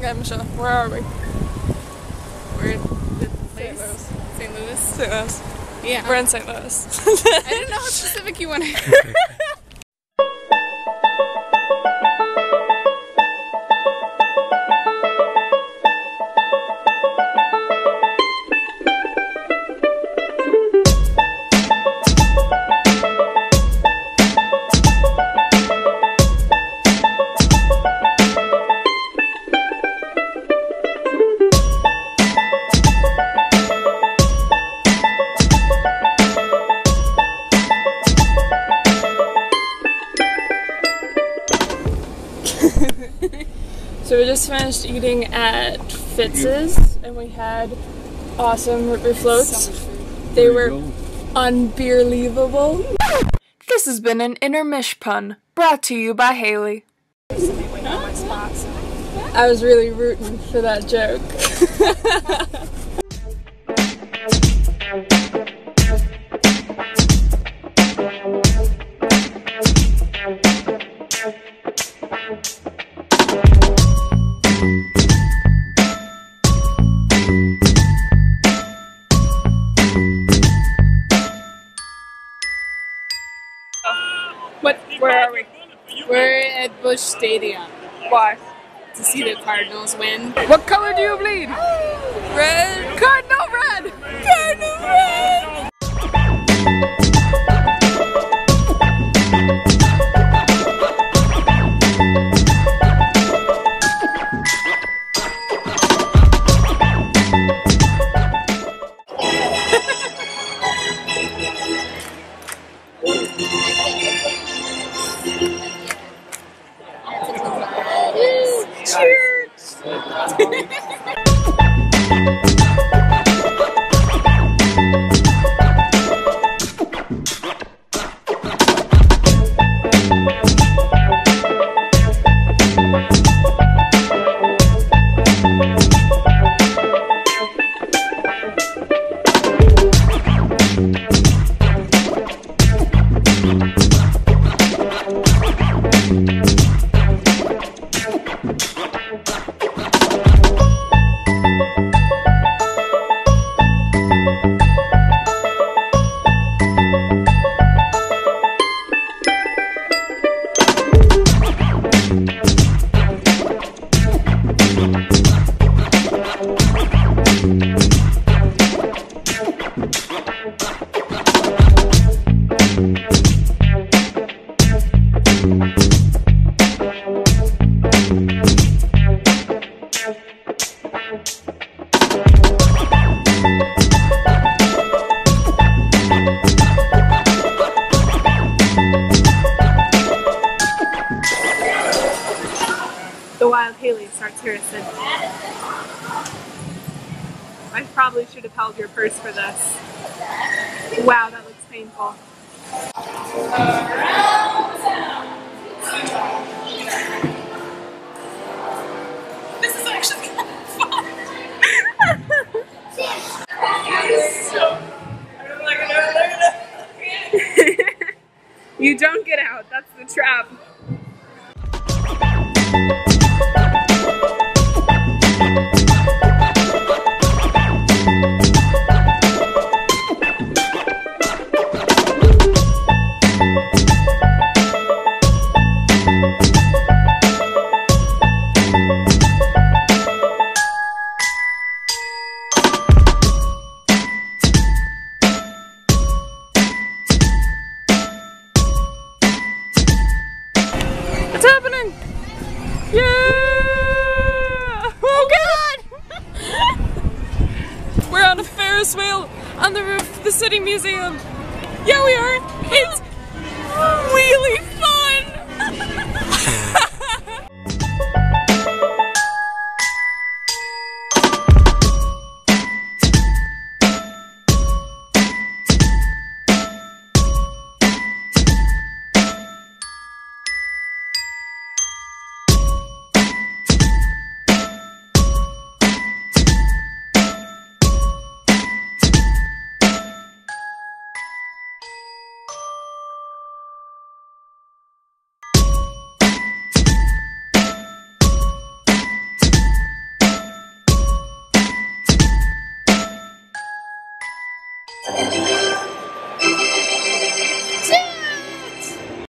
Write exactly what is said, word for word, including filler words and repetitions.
Okay, Michelle, where are we? We're in the place? Saint Louis. Saint Louis. Yeah. We're in Saint Louis. I didn't know how specific you wanted. So we just finished eating at Fitz's and we had awesome root beer floats. They were unbelievable. This has been an Intermish pun brought to you by Haley. I was really rooting for that joke. What? Where are we? We're at Busch Stadium Why? to see the Cardinals win. What color do you bleed? Red. Cardinal red. Cardinal red. Cheers! The Wild Haley starts here at Sydney. I probably should have held your purse for this. Wow, that looks painful. This is actually kind of fun. You don't get out, that's the trap. It's happening! Yeah! Oh god! We're on a Ferris wheel on the roof of the City Museum. Yeah, we are.